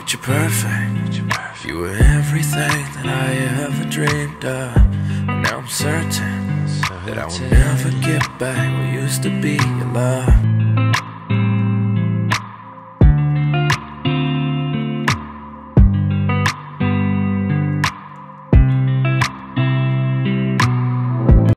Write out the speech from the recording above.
picture perfect. You were everything that I ever dreamed of. And now I'm certain that I will never get back what used to be your love.